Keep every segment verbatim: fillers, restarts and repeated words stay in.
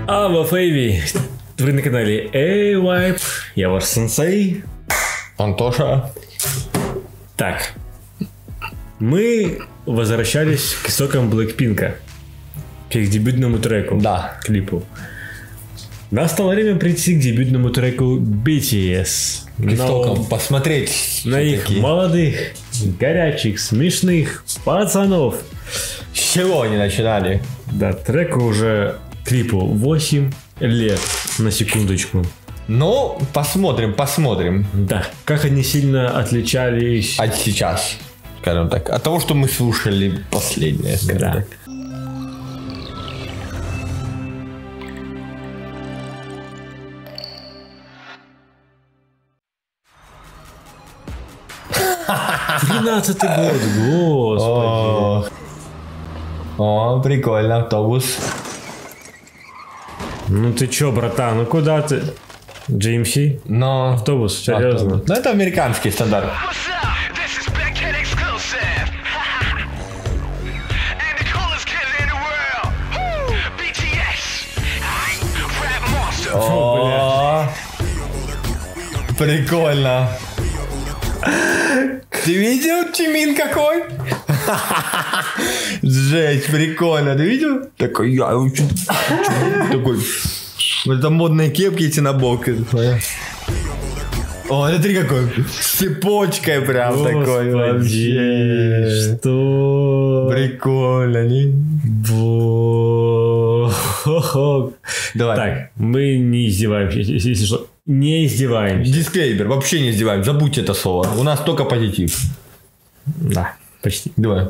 А во Фейви, вы на канале A-Wipe, я ваш сенсей Антоша. Так, мы возвращались к истокам Блэкпинка, к их дебютному треку, да, клипу. Настало время прийти к дебютному треку би ти эс. К истокам посмотреть на их такие молодых, горячих, смешных пацанов. С чего они начинали? Да, треку уже, клипу восемь лет, на секундочку. Ну, посмотрим, посмотрим. Да, как они сильно отличались от сейчас, скажем так, от того, что мы слушали последнее, скажем да. так. тринадцатый год, господи. О, прикольно, автобус. Ну ты чё, братан, ну куда ты? джи эм си? Но... Автобус, серьезно. Автобус. Ну это американский стандарт. О, прикольно. Ты видел Чимин какой? Жесть, прикольно. Ты видел? Такой, я такой. Вот это модные кепки эти на бок. О, смотри какой. С цепочкой прям. Господи, такой вообще. Что? Прикольно, не? Давай. Так, мы не издеваемся, если что. Не издеваемся. Дисклеймер, вообще не издеваемся. Забудьте это слово. У нас только позитив. Да, почти. Давай.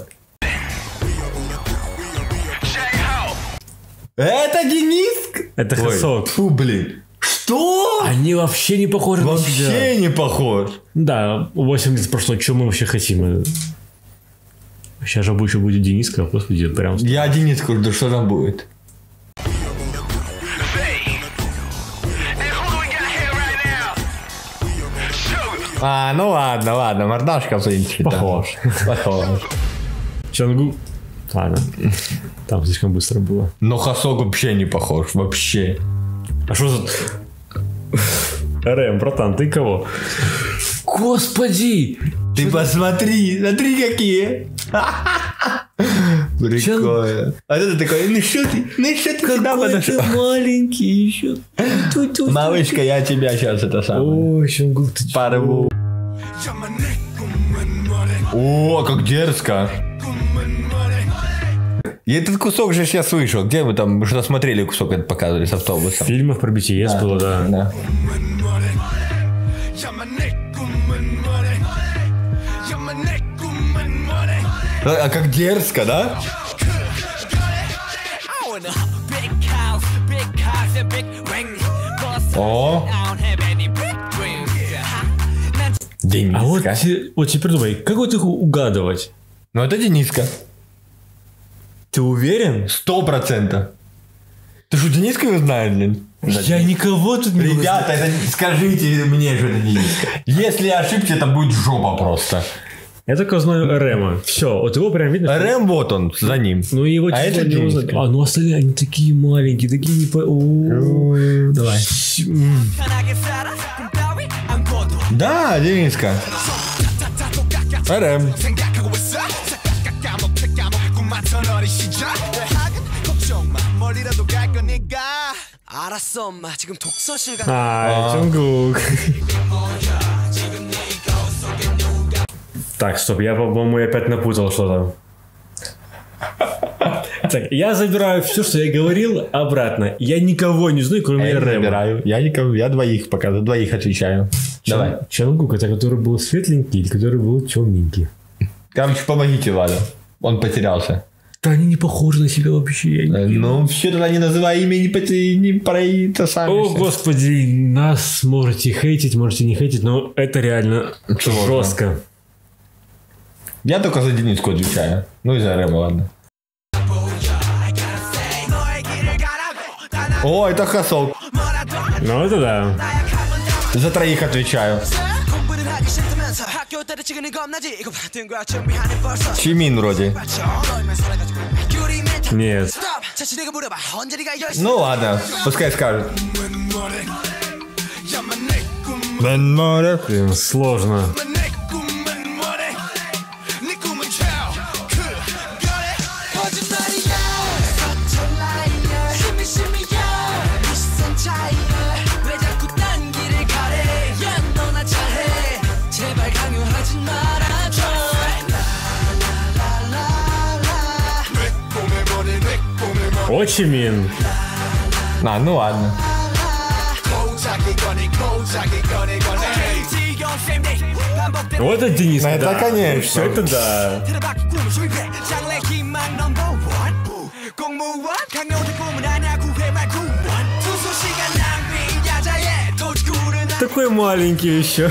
Это Денис? Это Хасок. Фу, блин. Что? Они вообще не похожи вообще на себя. Вообще не похож. Да, восемь лет прошло. Что мы вообще хотим? Сейчас же еще будет Дениска. Господи, прям... Я Дениску жду, что там будет. А, ну ладно, ладно, мордашка, в принципе. Похож. Похож. Чангу. Ладно. Там слишком быстро было. Но Хасок вообще не похож, вообще. А что за... РМ, братан, ты кого? Господи! Ты что... посмотри, смотри какие. Прикольно. А это такой, ну что ты, ну что ты сюда подошел? Маленький еще. Малышка, я тебя сейчас это самое. Ой, Чангу, ты порву. О, как дерзко. И этот кусок же сейчас вышел. Где мы там что смотрели кусок, это показывали с автобусом? В фильмах про би ти эс да, было, да. да. А как дерзко, да? О! Дениска. А вот, вот теперь думай, как вот их угадывать? Ну это Дениска. Ты уверен? Сто процентов. Ты что, Дениска его знаешь, блин? Я никого тут не знаю. Ребята, это скажите мне, что это Дениска. Если я ошибся, это будет жопа просто. Я только знаю Рема. Все, вот его прям видно. Рем вот он, за ним. Ну его а это не узнать. А, ну остальные, они такие маленькие, такие не по... О-о-о. Давай. Да, Дениска. Рем. А, Чонгук. Так, стоп, я, по-моему, опять напутал что-то. Так, я забираю все, что я говорил, обратно. Я никого не знаю, кроме я Рема. Забираю. Я никого, я двоих пока, за двоих отвечаю. Чон, Давай. Чонгук, это который был светленький или который был темненький? Короче, помогите Владу. Он потерялся. Да они не похожи на себя вообще. Я не ну, все тогда не называй имя, не, поте... не про это сами. О, все. Господи, нас можете хейтить, можете не хейтить, но это реально Сложно. жестко. Я только за Дениску отвечаю. Ну и за Рема, ладно. О, это Хасок. Ну это да. За троих отвечаю. Чимин вроде. Нет. Ну ладно, пускай скажет. Блин, сложно. Очимин. А, ну ладно. Вот это Денис. Это, да. конечно. Это да. Такой маленький еще.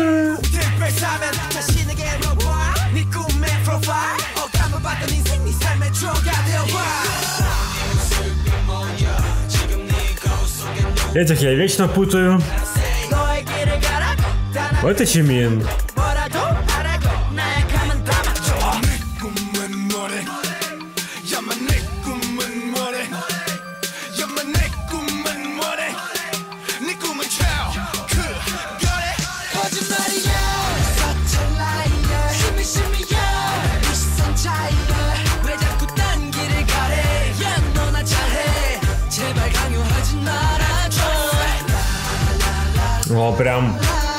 Этих я вечно путаю. Вот Очимин. О, прям.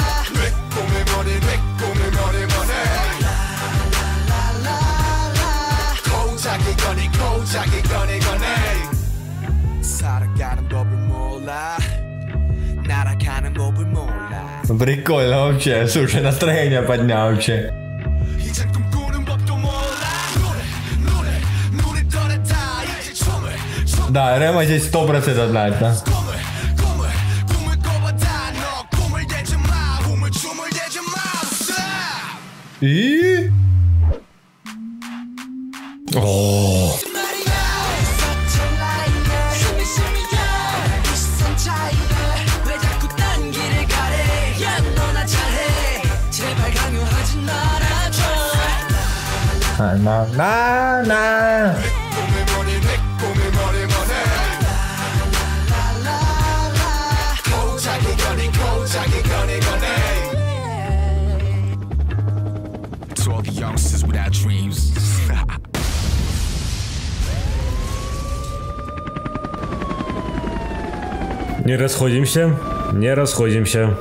Прикольно вообще. Слушай, настроение поднял вообще. Да, Рема здесь сто процентов знает, да? И... О. На на на. Не расходимся, не расходимся.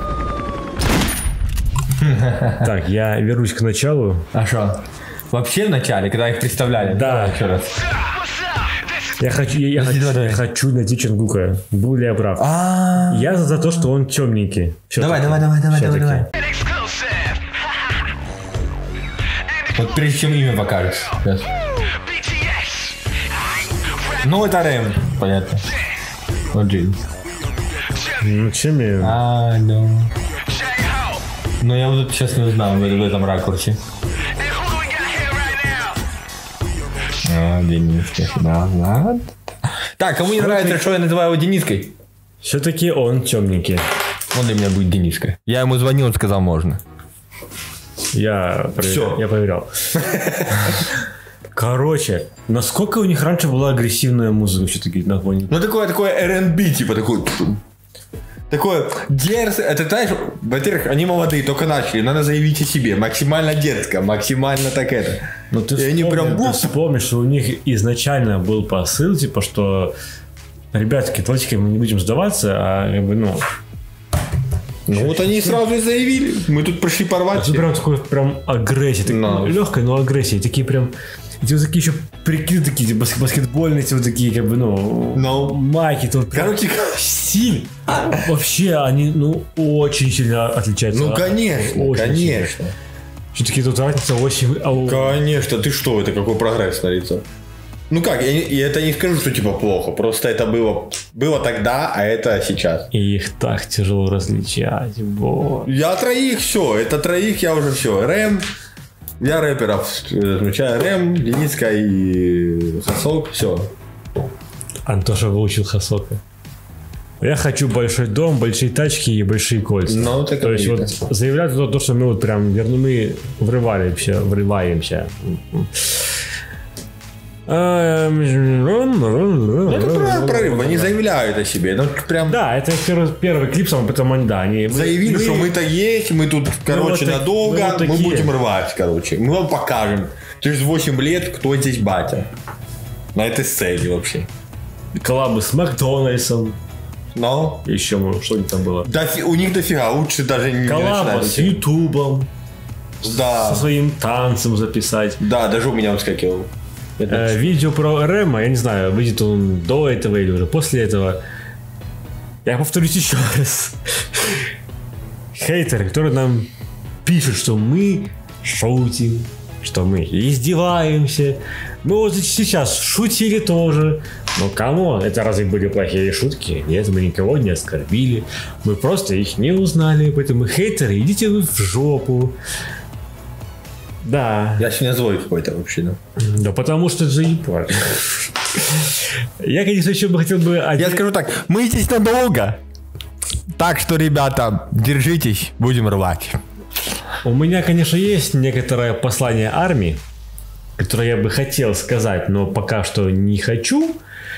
Так, я вернусь к началу. А что? Вообще в начале, когда их представляли? Да. Еще раз. Я хочу, я, я хочу, я хочу найти Чонгука. Был ли я прав? А. Я за то, что он темненький. Давай, давай, давай, давай, давай, давай. Вот прежде чем имя покажешь. Сейчас. Ну, это Рэм, понятно. Вот Джин. Ну, чем я? А, да. Но я вот сейчас не узнал в, в этом ракурсе. А, Дениска. Да, ладно. Так, кому не нравится, что я называю его Дениской? Все-таки он темненький. Он для меня будет Дениска. Я ему звонил, он сказал, можно. Я проверял. Всё. Я проверял. Короче, насколько у них раньше была агрессивная музыка все-таки на фоне? Ну, такое, такое эр энд би, типа, такой... Такое дерзкое. Это, знаешь, во-первых, они молодые, только начали. Надо заявить о себе. Максимально дерзко, максимально так это. Ну, ты И они вспомни, прям... ты вспомни, что у них изначально был посыл, типа, что... Ребятки, давайте мы не будем сдаваться, а как бы, ну... Ну вот они сразу и заявили. Мы тут пришли порвать. Это прям такой прям агрессия. Так, no. ну, легкая, но агрессия. Такие прям... Эти вот такие еще прикиды такие, типа, баскетбольные, эти вот такие, как бы, ну... No. Майки. Тут Короче, стиль. Вообще, они, ну, очень сильно отличаются. Ну, конечно, очень конечно. Все-таки тут разница очень... Конечно, ты что, это какой прогресс творится? Ну как, я, я это не скажу, что типа плохо. Просто это было, было тогда, а это сейчас. И их так тяжело различать. Вот. Я троих, все. Это троих я уже все. Рэм. Я рэперов отмечаю. Рэм, Дениска и Хасок. Все. Антоша выучил Хасока. Я хочу большой дом, большие тачки и большие кольца. Ну, так то есть видно. вот заявлять то, то, что мы вот прям верну, мы врываемся, врываемся. говорю, они заявляют о себе. Ну, прям... Да, это первый, первый клип, сам, потом они, да, они... Заявили, мы, что мы-то есть, мы тут, короче, вот надолго, мы, вот мы будем рвать, короче. Мы вам покажем через восемь лет, кто здесь батя. На этой сцене вообще. Коллабы с Макдональдсом. Но? Еще, что там было? Да, у них дофига, лучше даже не коллаба с Ютубом. Да. Со своим танцем записать. Да, даже у меня выскакивал. Э, видео про Рема, я не знаю, выйдет он до этого или уже после этого. Я повторюсь еще раз. Хейтеры, которые нам пишут, что мы шутим, что мы издеваемся. Мы вот сейчас шутили тоже. Но камон, это разве были плохие шутки? Нет, мы никого не оскорбили. Мы просто их не узнали. Поэтому хейтеры, идите вы в жопу. Да. Я сегодня злой какой-то вообще, да. Да потому что заебали. Я, конечно, еще бы хотел бы... Я скажу так, мы здесь надолго. Так что, ребята, держитесь, будем рвать. У меня, конечно, есть некоторое послание армии, которое я бы хотел сказать, но пока что не хочу.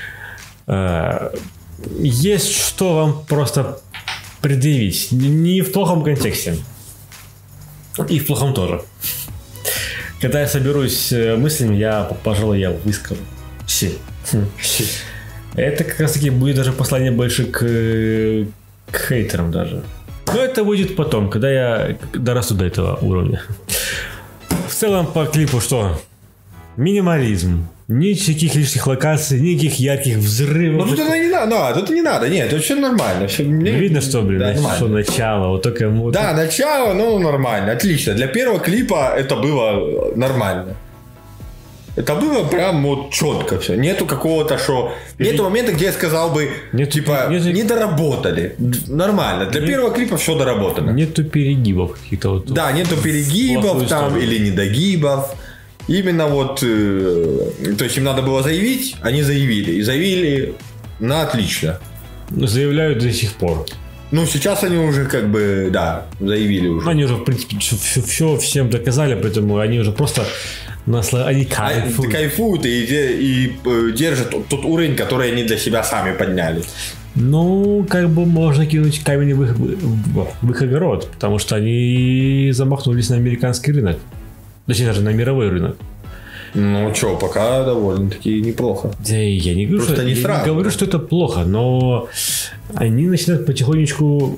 Есть что вам просто предъявить. Не в плохом контексте. И в плохом тоже. Когда я соберусь мыслями, я, пожалуй, я выскажу. Все. Это как раз таки будет даже послание больше к, к хейтерам даже. Но это будет потом, когда я дорасту до этого уровня. В целом по клипу что? Минимализм. Никаких лишних локаций, никаких ярких взрывов. Ну тут это не надо, да, тут не надо, нет, тут все нормально. Все, видно, что, блин, да, что начало, вот только... Вот... Да, начало, ну нормально, отлично. Для первого клипа это было нормально. Это было прям вот четко все. Нету какого-то, что... Нету момента, где я сказал бы, нет, типа, нет, не доработали. Нормально. Для нет, первого клипа все доработано. Нету перегибов каких-то вот. Да, нету перегибов там или недогибов. Именно вот, э, то есть им надо было заявить, они заявили. И заявили на отлично. Заявляют до сих пор. Ну, сейчас они уже как бы, да, заявили уже. Они уже, в принципе, все, все всем доказали, поэтому они уже просто насла... они кайфуют. Они кайфуют и, и, и держат тот, тот уровень, который они для себя сами подняли. Ну, как бы можно кинуть камень в их, в их огород, потому что они замахнулись на американский рынок. Точнее, даже на мировой рынок. Ну, что, пока довольно-таки неплохо. Да, я не говорю, что, не, я сразу, не говорю да? что это плохо, но они начинают потихонечку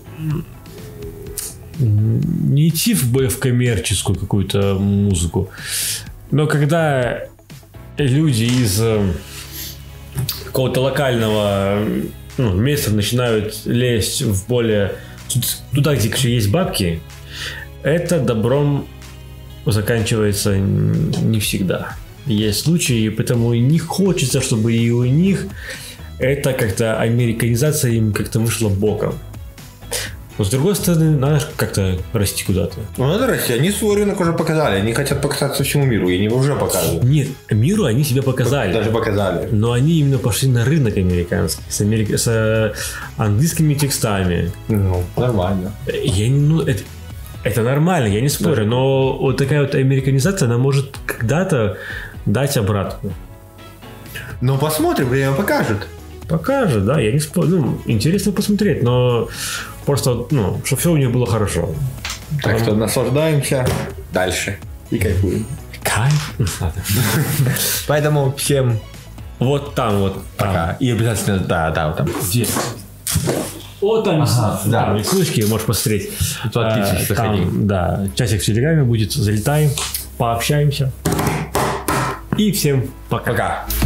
не идти в, в коммерческую какую-то музыку. Но когда люди из какого-то локального ну, места начинают лезть в более... туда, где есть бабки, это добром заканчивается не всегда. Есть случаи, поэтому и не хочется, чтобы и у них это как-то американизация им как-то вышла боком. Но с другой стороны, надо как-то расти куда-то. Ну надо расти, они свой рынок уже показали, они хотят показаться всему миру, и они его уже показывают. Нет, миру они себя показали. Даже показали. Но они именно пошли на рынок американский, с, америк... с английскими текстами. Ну, нормально. Я не, ну, это... Это нормально, я не спорю, да. Но вот такая вот американизация, она может когда-то дать обратку. Ну, посмотрим, время покажет. Покажет, да, я не спорю. Ну, интересно посмотреть, но просто, ну, чтобы все у них было хорошо. Так Там... что наслаждаемся дальше и кайфуем. Кайф? Поэтому всем вот там вот. Пока. И обязательно, да, да, вот там. Где? Вот там, ага, да. Там ссылочки, можешь посмотреть. А, там, да, часик в Телеграме будет, залетаем, пообщаемся. И всем пока. Пока.